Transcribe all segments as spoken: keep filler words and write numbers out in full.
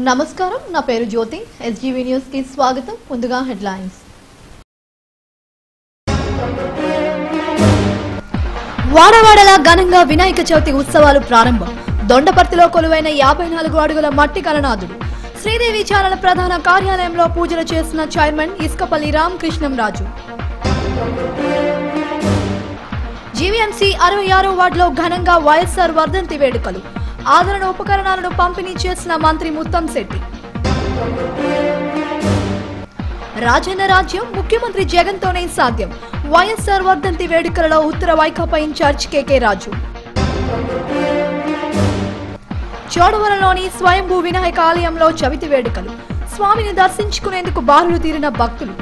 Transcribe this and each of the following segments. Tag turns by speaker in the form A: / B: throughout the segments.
A: నమస్కారం, నా పేరు జ్యోతి. ఎస్జీవీ న్యూస్ కి స్వాగతం. ముందుగా హెడ్లైన్స్. వాడవాడల ఘనంగా వినాయక చవితి ఉత్సవాలు ప్రారంభం. దొండపర్తిలో కొలువైన యాభై నాలుగు అడుగుల మట్టి కలనాథుడు. శ్రీదేవి ఛానల్ ప్రధాన కార్యాలయంలో పూజలు చేసిన చైర్మన్ ఇసుకపల్లి రామకృష్ణంరాజు. జీవీఎంసీ అరవై ఆరో వార్డులో ఘనంగా వైఎస్ఆర్ వర్ధంతి వేడుకలు. ఆదరణ ఉపకరణాలను పంపిణీ చేసిన మంత్రి ముత్తంశెట్టి. రాజన్న రాజ్యం ముఖ్యమంత్రి జగన్ తోనే సాధ్యం. వైఎస్ఆర్ వర్ధంతి వేడుకలలో ఉత్తర వైకాపా ఇన్ఛార్జ్ కేకే రాజు. చోడవరంలోని స్వయంభూ వినాయక ఆలయంలో చవితి వేడుకలు. స్వామిని దర్శించుకునేందుకు బారులు తీరిన భక్తులు.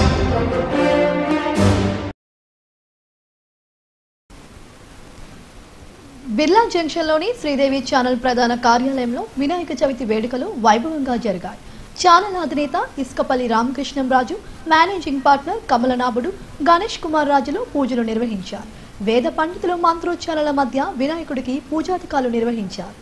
A: బిర్లా జంక్షన్లోని శ్రీదేవి ఛానల్ ప్రధాన కార్యాలయంలో వినాయక చవితి వేడుకలు వైభవంగా జరిగాయి. ఛానల్ అధినేత ఇసుకపల్లి రామకృష్ణంరాజు, మేనేజింగ్ పార్ట్నర్ కమలనాభుడు, గణేష్ కుమార్ రాజులు పూజలు నిర్వహించారు. వేద పండితులు మంత్రోచ్చారాల మధ్య వినాయకుడికి పూజాధికాలు నిర్వహించారు.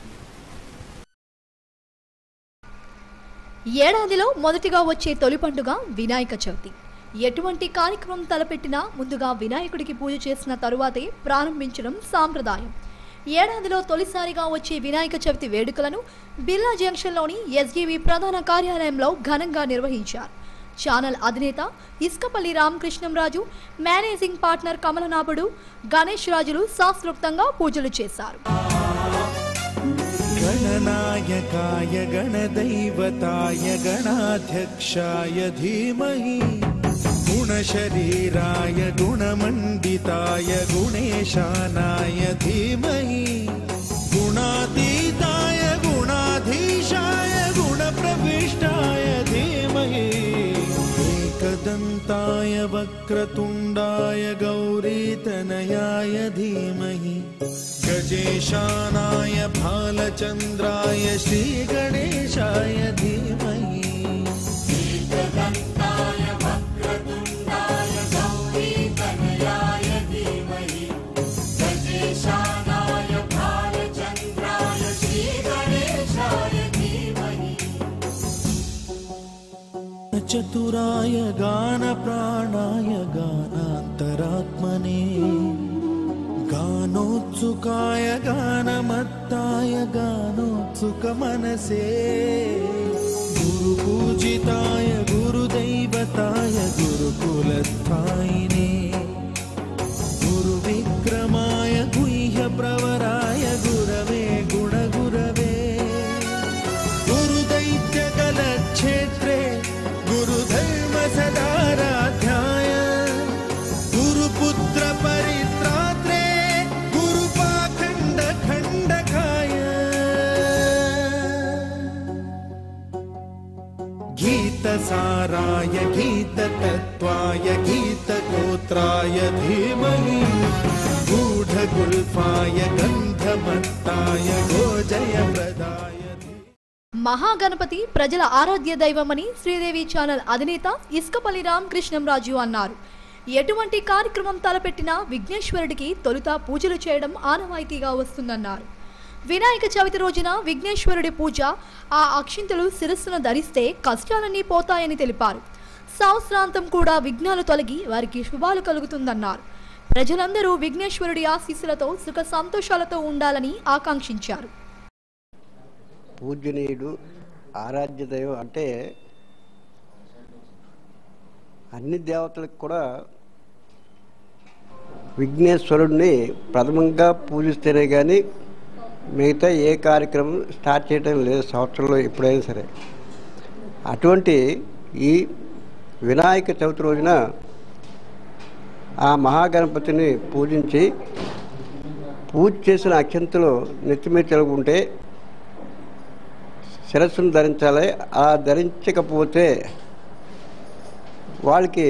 A: ఏడాదిలో మొదటిగా వచ్చే తొలి పండుగ వినాయక చవితి. ఎటువంటి కార్యక్రమం తలపెట్టినా ముందుగా వినాయకుడికి పూజ చేసిన తరువాతే ప్రారంభించడం సాంప్రదాయం. ఏడాదిలో తొలిసారిగా వచ్చే వినాయక చవితి వేడుకలను బిర్లా జంక్షన్లోని ఎస్జీవీ ప్రధాన కార్యాలయంలో ఘనంగా నిర్వహించారు. ఛానల్ అధినేత ఇసుకపల్లి రామకృష్ణంరాజు, మేనేజింగ్ పార్ట్నర్ కమలనాభుడు, గణేష్ రాజులు శాస్త్రోక్తంగా పూజలు చేశారు.
B: గణనాయకాయ గణదైవతాయ గణాధ్యక్షాయ ధీమహి గుణశరీరాయ గుణమండితాయ గుణేశానాయ ధీమహి గుణాతీతాయ గుణాధీశాయ గుణప్రవిష్టాయ ధీమహి ఏకదంతాయ వక్రతుండాయ గౌరీతనయాయ ధీమహి గజేశానాయ భాలచంద్రాయ శ్రీగణేశాయ ధీమహి ఏకదంతాయ వక్రతుండాయ గౌరీతనయాయ ధీమహి గజేశానాయ భాలచంద్రాయ శ్రీగణేశాయ ధీమహి చతురాయ గాన ప్రాణాయ గానాంతరాత్మనే గానోత్సుకాయ గానమత్తాయ గానోత్సుక మనసే గురు పూజితాయ గురుదైవతాయ గురుకులస్థాయినే గురు విక్రమాయ గుహ్య ప్రవరాయ గురవే గుణగురవే గురుదైత్య కలక్షేత్రే గురుధర్మ సదారాధ్యాయ గురుపుత్ర పరిత్రాత్రే గురుపాఖండ ఖండకాయ గీతసారాయ గీతతత్వాయ గీతగోత్రాయ ధీమహి గూఢగుల్ఫాయ గంధమత్తాయ గోజయప్రదాయ.
A: మహాగణపతి ప్రజల ఆరాధ్య దైవమని శ్రీదేవి ఛానల్ అధినేత ఇసుకపల్లి రామకృష్ణంరాజు అన్నారు. ఎటువంటి కార్యక్రమం తలపెట్టినా విఘ్నేశ్వరుడికి తొలుత పూజలు చేయడం ఆనవాయితీగా వస్తుందన్నారు. వినాయక చవితి రోజున విఘ్నేశ్వరుడి పూజ, ఆ అక్షింతలు శిరస్సును ధరిస్తే కష్టాలన్నీ పోతాయని తెలిపారు. సంవత్సరాంతం కూడా విఘ్నాలు తొలగి వారికి శుభాలు కలుగుతుందన్నారు. ప్రజలందరూ విఘ్నేశ్వరుడి ఆశీస్సులతో సుఖ సంతోషాలతో ఉండాలని ఆకాంక్షించారు.
C: పూజనీయుడు ఆరాధ్య దైవం అంటే అన్ని దేవతలకు కూడా విఘ్నేశ్వరుడిని ప్రథమంగా పూజిస్తేనే కానీ మిగతా ఏ కార్యక్రమం స్టార్ట్ చేయడం లేదు సంవత్సరంలో ఎప్పుడైనా సరే. అటువంటి ఈ వినాయక చవితి రోజున ఆ మహాగణపతిని పూజించి పూజ చేసిన అక్షంతలు నెత్తిమీద తెలుగుంటే శిరస్సును ధరించాలి. అలా ధరించకపోతే వాళ్ళకి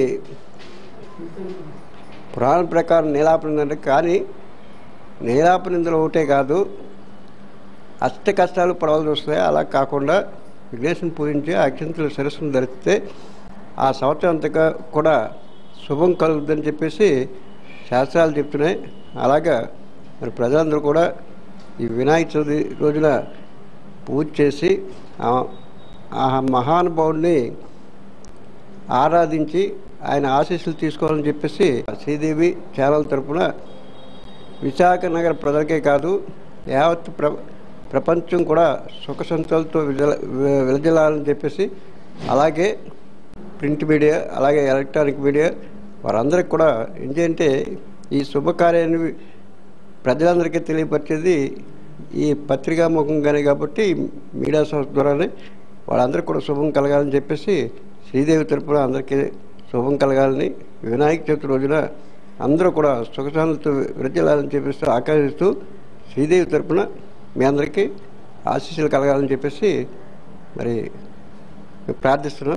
C: పురాణం ప్రకారం నీలాపనిందంటే, కానీ నీలాపనిందలు ఒకటే కాదు, అష్ట కష్టాలు పడవలసి వస్తాయి. అలా కాకుండా విఘ్నేశ్వరుని పూజించి అక్షంతలు శిరస్సును ధరిస్తే ఆ సంవత్సరం అంతగా కూడా శుభం కలుగుతుందని చెప్పేసి శాస్త్రాలు చెప్తున్నాయి. అలాగా మరి ప్రజలందరూ కూడా ఈ వినాయక చవితి రోజున పూజ చేసి ఆ మహానుభావుడిని ఆరాధించి ఆయన ఆశీస్సులు తీసుకోవాలని చెప్పేసి శ్రీదేవి ఛానల్ తరపున విశాఖ నగర ప్రజలకే కాదు యావత్ ప్ర ప్రపంచం కూడా సుఖ సంతోషాలతో విజల విలజలాలని చెప్పేసి, అలాగే ప్రింట్ మీడియా అలాగే ఎలక్ట్రానిక్ మీడియా వారందరికి కూడా ఏంటంటే ఈ శుభకార్యాన్ని ప్రజలందరికీ తెలియపరిచేది ఈ పత్రికా ముఖంగానే కాబట్టి మీడియా సంస్థ ద్వారానే వాళ్ళందరికీ కూడా శుభం కలగాలని చెప్పేసి శ్రీదేవి తరపున అందరికీ శుభం కలగాలని, వినాయక చవితి రోజున అందరూ కూడా సుఖశాంతులతో విరజలాలని చెప్పేసి ఆకాంక్షిస్తూ శ్రీదేవి తరపున మీ అందరికీ ఆశీస్సులు కలగాలని చెప్పేసి మరి ప్రార్థిస్తున్నాం.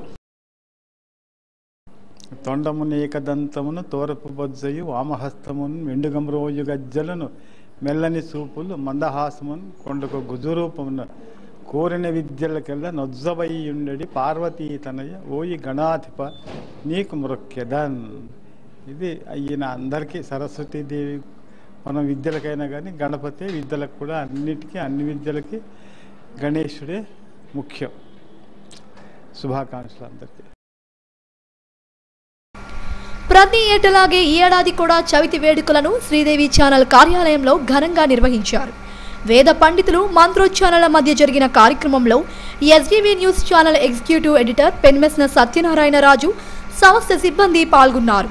D: తొండమును ఏకదంతమును తోరపు బొజ్జయు వామహస్తమును మెండుగమ్రోయు గజ్జలను మెల్లని చూపులు మందహాసమును కొండకు గుజురూపమును కోరిన విద్యలకెల్లా నొజ్జవయ్యుండెడి పార్వతీ తనయ ఓయి గణాధిప నీకు మృక్యదన్. ఇది ఈయన అందరికీ సరస్వతీదేవి మన విద్యలకైనా కానీ గణపతి విద్యలకు కూడా అన్నిటికీ అన్ని విద్యలకి గణేశుడే ముఖ్యం. శుభాకాంక్షలు అందరికీ.
A: ప్రతి ఏటలాగే ఈ ఏడాది కూడా చవితి వేడుకలను శ్రీదేవి ఛానల్ కార్యాలయంలో ఘనంగా నిర్వహించారు. వేద పండితులు మంత్రోచ్చారణల మధ్య జరిగిన కార్యక్రమంలో SGV news channel executive editor Penmetsa Satyanarayana Raju, సంస్థ సిబ్బంది పాల్గొన్నారు.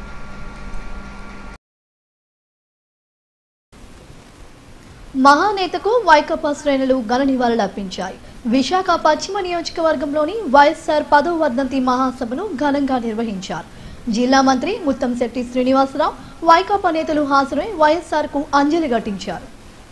A: మహానేతకు వైకాపా శ్రేణులు ఘన నివాళులర్పించాయి. విశాఖ పశ్చిమ నియోజకవర్గంలోని వైఎస్ఆర్ పదవ వర్ధంతి మహాసభను ఘనంగా నిర్వహించారు. జిల్లా మంత్రి ముత్తంశెట్టి శ్రీనివాసరావు, వైకాపా నేతలు హాజరై వైఎస్ఆర్ కు అంజలి ఘటించారు.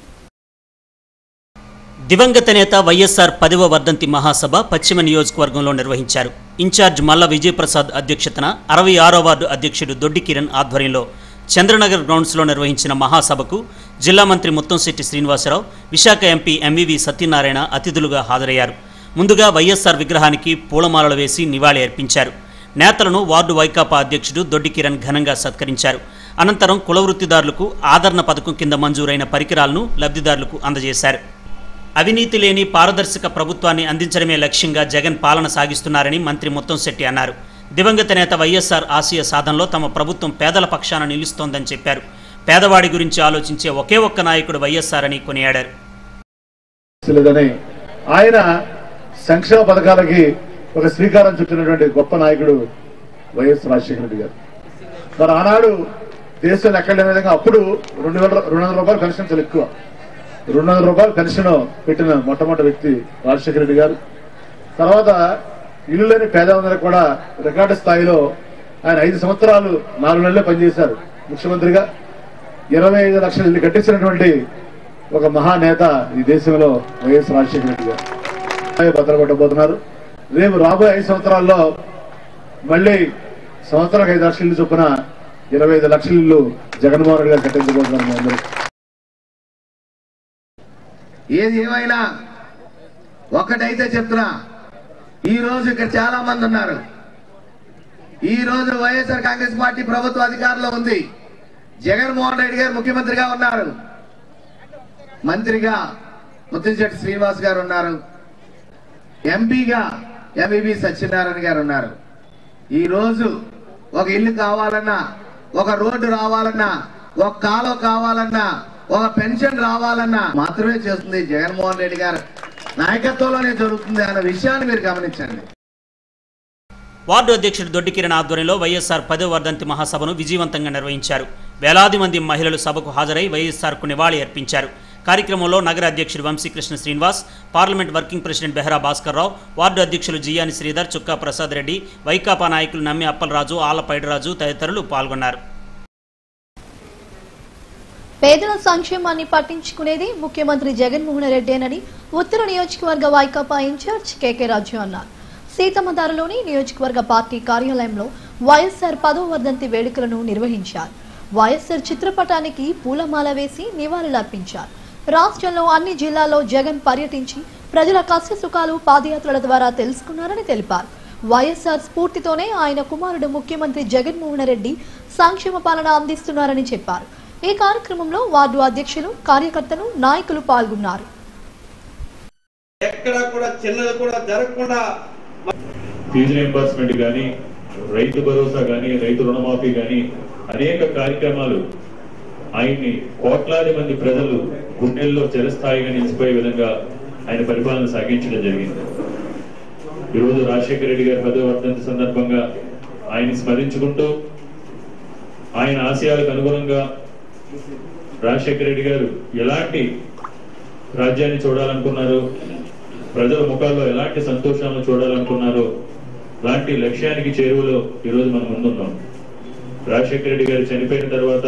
E: దివంగత నేత వైఎస్ఆర్ పదవ వర్ధంతి మహాసభ పశ్చిమ నియోజకవర్గంలో నిర్వహించారు. ఇన్ఛార్జ్ మల్ల విజయప్రసాద్ అధ్యక్షతన అరవై ఆరో వార్డు అధ్యక్షుడు దొడ్డి కిరణ్ ఆధ్వర్యంలో చంద్రనగర్ గ్రౌండ్స్లో నిర్వహించిన మహాసభకు జిల్లా మంత్రి ముత్తంశెట్టి శ్రీనివాసరావు, విశాఖ ఎంపీ ఎంవివి సత్యనారాయణ అతిథులుగా హాజరయ్యారు. ముందుగా వైఎస్ఆర్ విగ్రహానికి పూలమాలలు వేసి నివాళి అర్పించారు. నేతలను వార్డు వైకాపా అధ్యక్షుడు దొడ్డి కిరణ్ ఘనంగా సత్కరించారు. అనంతరం కులవృత్తిదారులకు ఆదరణ పథకం కింద మంజూరైన పరికరాలను లబ్ధిదారులకు అందజేశారు. అవినీతి లేని పారదర్శక ప్రభుత్వాన్ని అందించడమే లక్ష్యంగా జగన్ పాలన సాగిస్తున్నారని మంత్రి ముత్తంశెట్టి అన్నారు. దివంగత నేత వైఎస్ఆర్ ఆశయ సాధనలో తమ ప్రభుత్వం పేదల పక్షాన నిలుస్తోందని చెప్పారు. పేదవాడి గురించి ఆలోచించే ఒకే ఒక్క నాయకుడు వైఎస్ఆర్ అని కొనియాడారు.
F: ఆయన సంక్షేమ పథకాలకి ఒక శ్రీకారం చుట్టినటువంటి గొప్ప నాయకుడు వైఎస్ రాజశేఖర రెడ్డి గారు. మరి ఆనాడు దేశంలో ఎక్కడ లేని విధంగా అప్పుడు రెండు వేల రెండు వందల రూపాయలు పెన్షన్ చాలా ఎక్కువ, రెండు వందల రూపాయలు పెన్షన్ పెట్టిన మొట్టమొదటి వ్యక్తి రాజశేఖర రెడ్డి గారు. తర్వాత ఇల్లు లేని పేదలందరూ కూడా రికార్డు స్థాయిలో ఆయన ఐదు సంవత్సరాలు నాలుగు నెలలే పనిచేశారు ముఖ్యమంత్రిగా. ఇరవై ఐదు లక్షల ఇల్లు కట్టించినటువంటి ఒక మహానేత ఈ దేశంలో వైఎస్ రాజశేఖర రెడ్డి గారు భద్రపడబోతున్నారు. రేపు రాబోయే ఐదు సంవత్సరాల్లో మళ్ళీ సంవత్సరానికి ఐదు లక్షల ఇల్లు చొప్పున ఇరవై ఐదు లక్షల ఇల్లు జగన్మోహన్ రెడ్డి గారు కట్టించబోతున్నారు. మీ అందరూ
G: ఏది ఏమైనా ఒకటైతే చెప్తున్నా, ఈ రోజు ఇక్కడ చాలా మంది ఉన్నారు. ఈ రోజు వైఎస్ఆర్ కాంగ్రెస్ పార్టీ ప్రభుత్వ అధికారంలో ఉంది. జగన్మోహన్ రెడ్డి గారు ముఖ్యమంత్రిగా ఉన్నారు. మంత్రిగా ముత్తంశెట్టి శ్రీనివాస్ గారు ఉన్నారు. ఎంపీగా ఎంవివి సత్యనారాయణ గారు ఉన్నారు. ఈ రోజు ఒక ఇల్లు కావాలన్నా, ఒక రోడ్డు రావాలన్నా, ఒక కాలువ కావాలన్నా, ఒక పెన్షన్ రావాలన్నా మాత్రమే చేస్తుంది జగన్మోహన్ రెడ్డి గారు నాయకత్వంలోనే జరుగుతుంది అన్న విషయాన్ని మీరు గమనించండి.
E: వార్డు అధ్యక్షుడు దొడ్డి కిరణ్ ఆధ్వర్యంలో వైఎస్ఆర్ పదవ వర్ధంతి మహాసభను విజయవంతంగా నిర్వహించారు. వేలాది మంది మహిళలు సభకు హాజరై వైఎస్ఆర్కు నివాళి అర్పించారు. కార్యక్రమంలో నగర అధ్యక్షుడు Vamsikrishna Srinivas, parliament working president Behara Bhaskar Rao, ward అధ్యక్షులు జియాని శ్రీధర్, చుక్కా ప్రసాద్ రెడ్డి, వైకాపా నాయకులు నమ్మి అప్పలరాజు, ఆలపైడరాజు తదితరులు పాల్గొన్నారు.
A: పేదల సంక్షేమాన్ని పట్టించుకునేది ముఖ్యమంత్రి జగన్మోహన్ రెడ్డేనని ఉత్తర నియోజకవర్గ వైకాపా ఇన్ఛార్జ్ కేకే రాజు అన్నారు. సీతమ్మధారలోని నియోజకవర్గ పార్టీ కార్యాలయంలో వైఎస్ఆర్ పదవ వర్ధంతి వేడుకలను నిర్వహించారు. వైఎస్ఆర్ చిత్రపటానికి పూలమాల వేసి నివాళులర్పించారు. రాష్ట్రంలో అన్ని జిల్లాల్లో జగన్ పర్యటించి ప్రజల కష్ట సుఖాలు పాదయాత్రల ద్వారా తెలుసుకున్నారని తెలిపారు. వైఎస్ఆర్ స్ఫూర్తితోనే ఆయన కుమారుడు ముఖ్యమంత్రి జగన్మోహన్ రెడ్డి సంక్షేమ పాలన అందిస్తున్నారని చెప్పారు. ఈ కార్యక్రమంలో వార్డు అధ్యక్షులు, కార్యకర్తలు, నాయకులు పాల్గొన్నారు.
H: ఎక్కడా కూడా చిన్నది కూడా జరగకుండా
I: ఫీజు రియంబర్స్మెంట్ కానీ, రైతు భరోసా కానీ, రైతు రుణమాఫీ కానీ అనేక కార్యక్రమాలు ఆయన్ని కోట్లాది మంది ప్రజలు గుండెల్లో చిరస్థాయిగా నిలిచిపోయే విధంగా ఆయన పరిపాలన సాగించడం జరిగింది. ఈరోజు రాజశేఖర రెడ్డి గారి పదవ వర్ధంతి సందర్భంగా ఆయన స్మరించుకుంటూ ఆయన ఆశయాలకు అనుగుణంగా రాజశేఖర రెడ్డి గారు ఎలాంటి రాజ్యాన్ని చూడాలనుకున్నారు, ప్రజల ముఖాల్లో ఎలాంటి సంతోషాలను చూడాలనుకున్నారో లాంటి లక్ష్యానికి చేరువలో ఈరోజు మనం ముందున్నాం. రాజశేఖర రెడ్డి గారు చనిపోయిన తర్వాత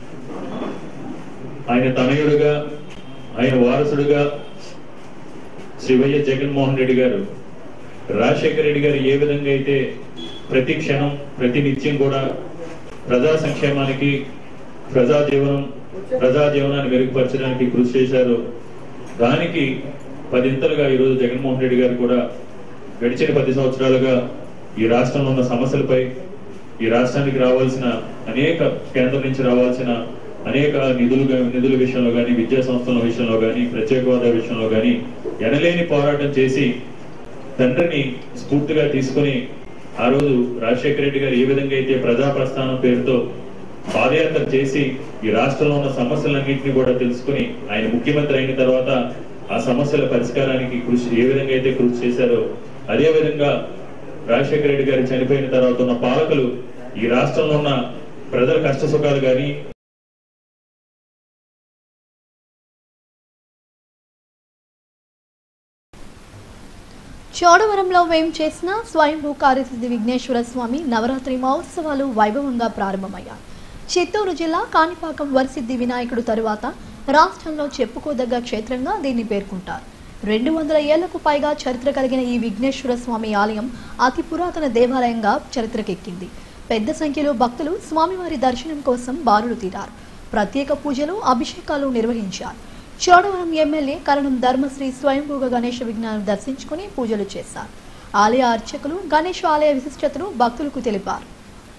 I: ఆయన తనయుడుగా, ఆయన వారసుడుగా శ్రీ వైఎస్ జగన్మోహన్ రెడ్డి గారు రాజశేఖర రెడ్డి గారు ఏ విధంగా అయితే ప్రతి క్షణం ప్రతి నిత్యం కూడా ప్రజా సంక్షేమానికి, ప్రజా జీవనం ప్రజా జీవనాన్ని మెరుగుపరచడానికి కృషి చేశారు, దానికి పదింతలుగా ఈరోజు జగన్మోహన్ రెడ్డి గారు కూడా గడిచిన పది సంవత్సరాలుగా ఈ రాష్ట్రంలో ఉన్న సమస్యలపై, ఈ రాష్ట్రానికి రావాల్సిన అనేక కేంద్రం నుంచి రావాల్సిన అనేక నిధులు నిధుల విషయంలో కానీ, విద్యా సంస్థల విషయంలో కానీ, ప్రత్యేక హోదా విషయంలో కానీ ఎనలేని పోరాటం చేసి తండ్రిని స్ఫూర్తిగా తీసుకుని ఆ రోజు రాజశేఖర రెడ్డి గారు ఏ విధంగా అయితే ప్రజా ప్రస్థానం పేరుతో పాదయాత్ర చేసి ఈ రాష్ట్రంలో ఉన్న సమస్యలన్నింటినీ కూడా తెలుసుకుని ఆయన ముఖ్యమంత్రి అయిన తర్వాత ఆ సమస్యల పరిష్కారానికి కృషి ఏ విధంగా అయితే కృషి చేశారో అదే విధంగా రాజశేఖర రెడ్డి గారు చనిపోయిన తర్వాత ఉన్న పాలకులు ఈ రాష్ట్రంలో ఉన్న ప్రజల కష్ట సుఖాలు కానీ
A: చోడవరంలో వేం చేసిన స్వయంభూ కార్యసిద్ధి విఘ్నేశ్వర స్వామి నవరాత్రి మహోత్సవాలు వైభవంగా ప్రారంభమయ్యాయి. చిత్తూరు జిల్లా కాణిపాకం వరసిద్ధి వినాయకుడు తరువాత రాష్ట్రంలో చెప్పుకోదగ్గ క్షేత్రంగా దీన్ని పేర్కొంటారు. రెండు వందల ఏళ్లకు పైగా చరిత్ర కలిగిన ఈ విఘ్నేశ్వర స్వామి ఆలయం అతి పురాతన దేవాలయంగా చరిత్రకెక్కింది. పెద్ద సంఖ్యలో భక్తులు స్వామివారి దర్శనం కోసం బారులు తీరారు. ప్రత్యేక పూజలు, అభిషేకాలు నిర్వహించారు. చోడవరం ఎమ్మెల్యే కరణం ధర్మశ్రీ స్వయంభూగ గణేష విఘ్నాన్ని దర్శించుకుని పూజలు చేశారు. ఆలయ అర్చకులు గణేష్ ఆలయ విశిష్టతను భక్తులకు తెలిపారు.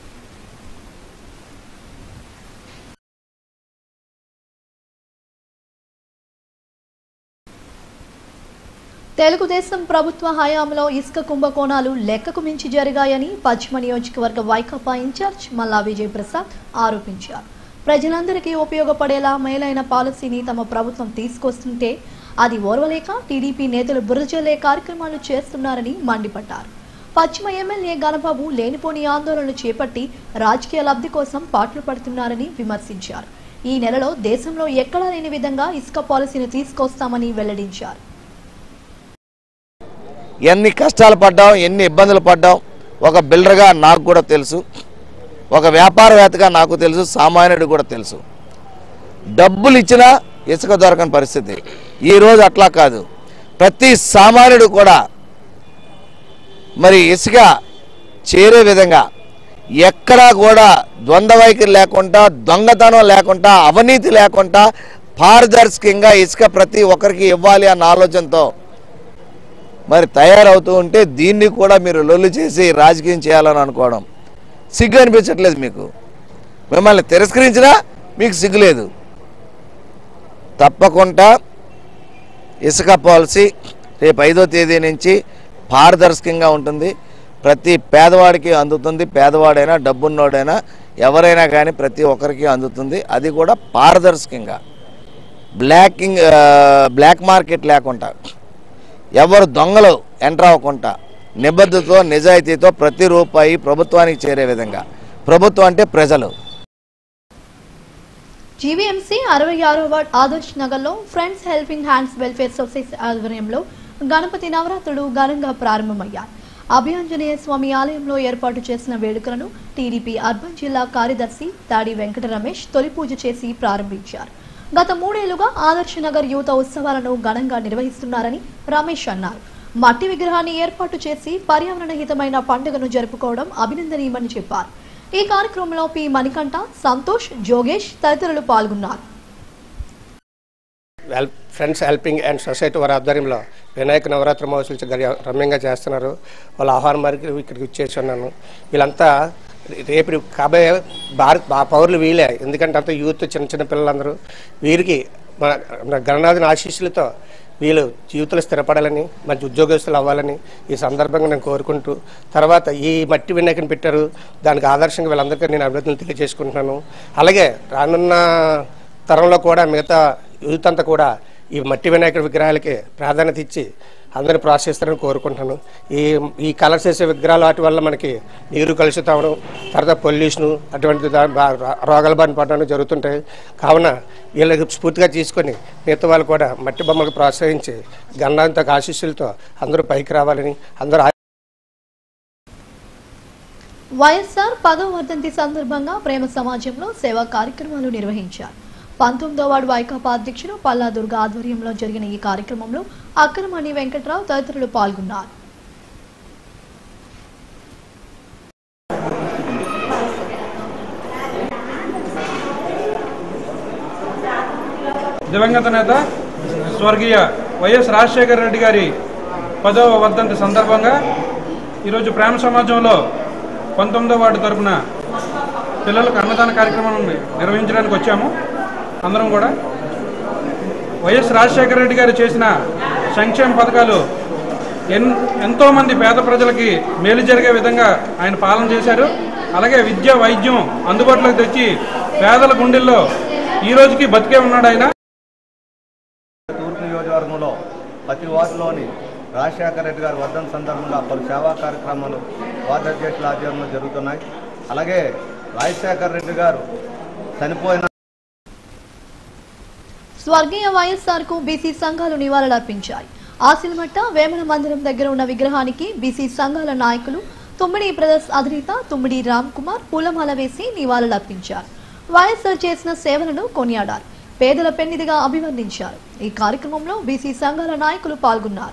A: తెలుగుదేశం ప్రభుత్వ హయాంలో ఇసుక కుంభకోణాలు లెక్కకు మించి జరిగాయని పశ్చిమ నియోజకవర్గ వైకాపా ఇన్ఛార్జ్ మల్లా విజయ్ ప్రసాద్ ఆరోపించారు. ప్రజలందరికీ ఉపయోగపడేలా మేలైన పాలసీని తమ ప్రభుత్వం తీసుకొస్తుంటే అది ఓర్వలేక టీడీపీ నేతలు బురజల్లే కార్యక్రమాలు చేస్తున్నారని మండిపడ్డారు. పశ్చిమ ఎమ్మెల్యే గణబాబు లేనిపోని ఆందోళనలు చేపట్టి రాజకీయ లబ్ధి కోసం పాటలు పడుతున్నారని విమర్శించారు. ఈ నెలలో దేశంలో ఎక్కడా లేని విధంగా ఇసుక పాలసీని తీసుకొస్తామని వెల్లడించారు.
G: ఎన్ని కష్టాలు పడ్డాం, ఎన్ని ఇబ్బందులు పడ్డాం ఒక బిల్డర్గా నాకు కూడా తెలుసు, ఒక వ్యాపారవేత్తగా నాకు తెలుసు, సామాన్యుడు కూడా తెలుసు. డబ్బులు ఇచ్చినా ఇసుక దొరకని పరిస్థితి. ఈరోజు అట్లా కాదు, ప్రతి సామాన్యుడు కూడా మరి ఇసుక చేరే విధంగా ఎక్కడా కూడా ద్వంద్వ వైఖరి లేకుండా, దొంగతనం లేకుండా, అవినీతి లేకుండా పారదర్శకంగా ఇసుక ప్రతి ఒక్కరికి ఇవ్వాలి అన్న ఆలోచనతో మరి తయారవుతూ ఉంటే దీన్ని కూడా మీరు లొల్లు చేసి రాజకీయం చేయాలని అనుకోవడం సిగ్గు అనిపించట్లేదు మీకు? మిమ్మల్ని తిరస్కరించినా మీకు సిగ్గులేదు. తప్పకుండా ఇసుక పాలసీ రేపు ఐదో తేదీ నుంచి పారదర్శకంగా ఉంటుంది. ప్రతి పేదవాడికి అందుతుంది. పేదవాడైనా డబ్బున్నోడైనా ఎవరైనా కానీ ప్రతి ఒక్కరికి అందుతుంది. అది కూడా పారదర్శకంగా, బ్లాకింగ్ బ్లాక్ మార్కెట్ లేకుండా, ఎవరు దొంగలు ఎంటర్ అవ్వకుండా నిబద్ధతతో నిజాయితీతో ప్రతి రూపాయి ప్రభుత్వానికి చేరే విధంగా. ప్రభుత్వం అంటే ప్రజలు.
A: జీవీఎంసీ అరవై ఆరో వార్డ్ ఆదర్శ్ నగర్లో friends helping hands welfare society ఆధ్వర్యంలో గణపతి నవరాత్రులు ఘనంగా ప్రారంభమయ్యాయి. అభయాంజనేయ స్వామి ఆలయంలో ఏర్పాటు చేసిన వేడుకలను టీడీపీ అర్బన్ జిల్లా కార్యదర్శి తాడి వెంకట రమేష్ తొలి పూజ చేసి ప్రారంభించారు. గత మూడేళ్లుగా ఆదర్శ్ నగర్ యువత ఉత్సవాలను ఘనంగా నిర్వహిస్తున్నారని రమేష్ అన్నారు. మట్టి విగ్రహాన్ని ఏర్పాటు చేసి పర్యావరణ హితమైన పండుగను జరుపుకోవడం అభినందనీయమని చెప్పారు. ఈ కార్యక్రమంలో పి మణికంఠ, సంతోష్, జోగేష్ తదితరులు పాల్గొన్నారు.
J: ఫ్రెండ్స్ హెల్పింగ్ అండ్ సొసైటీ వారి ఆధ్వర్యంలో వినాయక నవరాత్రి మహోత్సవాలు రమ్యంగా చేస్తున్నారు. వాళ్ళ ఆహ్వానం మేరకు ఇక్కడికి వచ్చేసి ఉన్నాను. వీళ్ళంతా రేపు కాబోయే భారత్ పౌరులు వీలే, ఎందుకంటే అంత యూత్ చిన్న చిన్న పిల్లలందరూ. వీరికి మన గణనాథుని ఆశీస్సులతో వీళ్ళు జీవితంలో స్థిరపడాలని మంచి ఉద్యోగస్తులు అవ్వాలని ఈ సందర్భంగా నేను కోరుకుంటూ, తర్వాత ఈ మట్టి వినాయకుని పెట్టారు, దానికి ఆదర్శంగా వీళ్ళందరికీ నేను అభినందనలు తెలియజేసుకుంటున్నాను. అలాగే రానున్న తరంలో కూడా మిగతా యూత్ అంతా కూడా ఈ మట్టి వినాయకుడి విగ్రహాలకి ప్రాధాన్యత ఇచ్చి అందరిని ప్రోత్సహిస్తారని కోరుకుంటున్నాను. ఈ ఈ కలర్స్ వేసే విగ్రహాలు వాటి వల్ల మనకి నీరు కలుషితం అవడం, తర్వాత పొల్యూషను అటువంటి రోగాల బారిన పడడం జరుగుతుంటాయి. కావున వీళ్ళకి స్ఫూర్తిగా తీసుకొని మిగతా వాళ్ళు కూడా మట్టి బొమ్మలకు ప్రోత్సహించి గణాంత ఆశీస్సులతో అందరూ పైకి రావాలని అందరూ.
A: వైఎస్ఆర్ పదవ వర్ధంతి సందర్భంగా ప్రేమ సమాజంలో సేవా కార్యక్రమాలు నిర్వహించారు. పంతొమ్మిదో వార్డు వైకాపా అధ్యక్షుడు పల్లా దుర్గా ఆధ్వర్యంలో జరిగిన ఈ కార్యక్రమంలో అక్రమణి వెంకట్రావు తదితరులు పాల్గొన్నారు.
K: దివంగత నేత స్వర్గీయ వైఎస్ రాజశేఖర రెడ్డి గారి పదవ వర్ధంతి సందర్భంగా ఈరోజు ప్రేమ సమాజంలో పంతొమ్మిదో వార్డు తరఫున పిల్లలకు అన్నదాన కార్యక్రమం నిర్వహించడానికి వచ్చాము. అందరం కూడా వైఎస్ రాజశేఖర రెడ్డి గారు చేసిన సంక్షేమ పథకాలు ఎన్ ఎంతోమంది పేద ప్రజలకి మేలు జరిగే విధంగా ఆయన పాలన చేశారు. అలాగే విద్య వైద్యం అందుబాటులోకి తెచ్చి పేదల గుండెల్లో ఈ రోజుకి బతికే ఉన్నాడు ఆయన.
L: తూర్పు నియోజకవర్గంలో ప్రతి వార్డులోని రాజశేఖర రెడ్డి గారి వర్ధంతి సందర్భంగా పలు సేవా కార్యక్రమాలు వార్డు అధ్యక్షుల ఆధ్వర్యంలో జరుగుతున్నాయి. అలాగే రాజశేఖర రెడ్డి గారు చనిపోయిన
A: స్వర్గీయ వైఎస్ఆర్ కు బీసీ సంఘాలు నివాళులర్పించాయి. ఆసిల్మట్ట వేమన మందిరం దగ్గర ఉన్న విగ్రహానికి బీసీ సంఘాల నాయకులు తుమ్మిడి బ్రదర్స్ అధినేత తుమ్మిడి రామ్ కుమార్ పూలమాల వేసి నివాళులర్పించారు. వైఎస్ఆర్ చేసిన సేవలను కొనియాడారు. పేదల పెన్నిదిగా అభివర్ణించారు. ఈ కార్యక్రమంలో బీసీ సంఘాల నాయకులు పాల్గొన్నారు.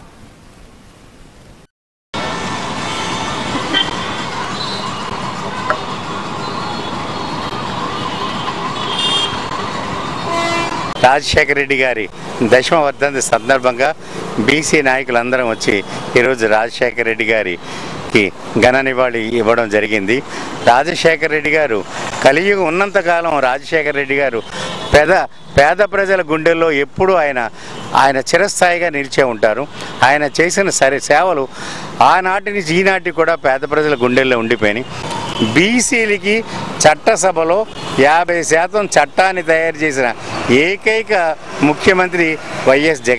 M: రాజశేఖర రెడ్డి గారి దశమ వర్ధంతి సందర్భంగా బీసీ నాయకులందరం వచ్చి ఈరోజు రాజశేఖర రెడ్డి గారికి ఘన నివాళి ఇవ్వడం జరిగింది. రాజశేఖర రెడ్డి గారు కలియుగం ఉన్నంతకాలం రాజశేఖర రెడ్డి గారు పేద పేద ప్రజల గుండెల్లో ఎప్పుడూ ఆయన ఆయన చిరస్థాయిగా నిలిచే ఉంటారు. ఆయన చేసిన సరే సేవలు ఆనాటి నుంచి ఈనాటికి కూడా పేద ప్రజల గుండెల్లో ఉండిపోయినాయి. బీసీలకి చట్టసభలో యాభై శాతం చట్టాన్ని తయారు చేసిన ఏకైక ముఖ్యమంత్రి వైఎస్ జగన్.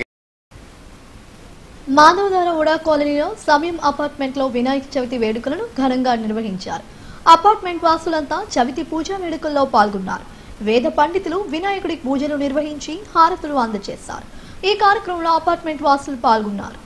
A: మాధవధార ఉడా కాలనీలో సమయం అపార్ట్మెంట్ లో వినాయక చవితి వేడుకలను ఘనంగా నిర్వహించారు. అపార్ట్మెంట్ వాసులంతా చవితి పూజా వేడుకల్లో పాల్గొన్నారు. వేద పండితులు వినాయకుడి పూజలు నిర్వహించి హారతులు అందజేశారు. ఈ కార్యక్రమంలో అపార్ట్మెంట్ వాసులు పాల్గొన్నారు.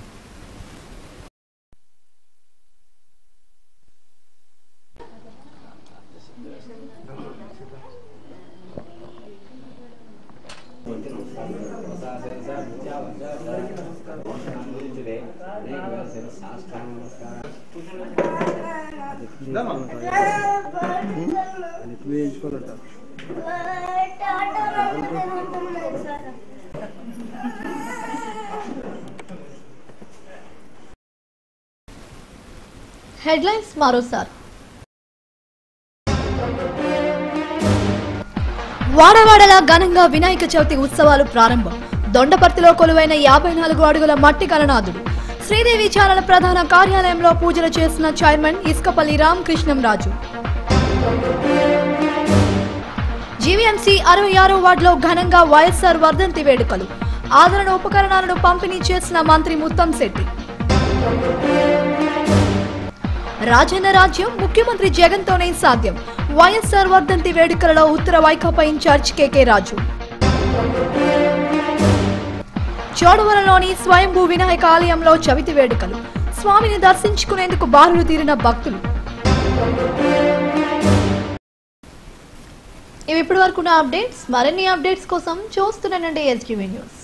A: హెడ్లైన్స్ మరోసారి. వాడవాడలా ఘనంగా వినాయక చవితి ఉత్సవాలు ప్రారంభం. దొండపర్తిలో కొలువైన యాభై నాలుగు అడుగుల మట్టి కరణాథుడు. శ్రీదేవి ఛానల్ ప్రధాన కార్యాలయంలో పూజలు చేసిన చైర్మన్ ఇస్కపల్లి రామకృష్ణంరాజు. జీవీఎంసీ అరవై ఆరో వార్డులో ఘనంగా వైఎస్ఆర్ వర్ధంతి వేడుకలు. ఆదరణ ఉపకరణాలను పంపిణీ చేసిన మంత్రి ముత్తంశెట్టి. రాజన్న రాజ్యం ముఖ్యమంత్రి జగన్ తోనే సాధ్యం. వైఎస్ఆర్ వర్ధంతి వేడుకలలో ఉత్తర వైకాపా ఇన్ఛార్జ్ కేకే రాజు. చోడవరంలోని స్వయంభూ వినాయక ఆలయంలో చవితి వేడుకలు. స్వామిని దర్శించుకునేందుకు బారులు తీరిన భక్తులు. ఇవి ఇప్పటి వరకు అప్డేట్స్. మరిన్ని అప్డేట్స్ కోసం చూస్తూనే ఎస్జీవీ న్యూస్.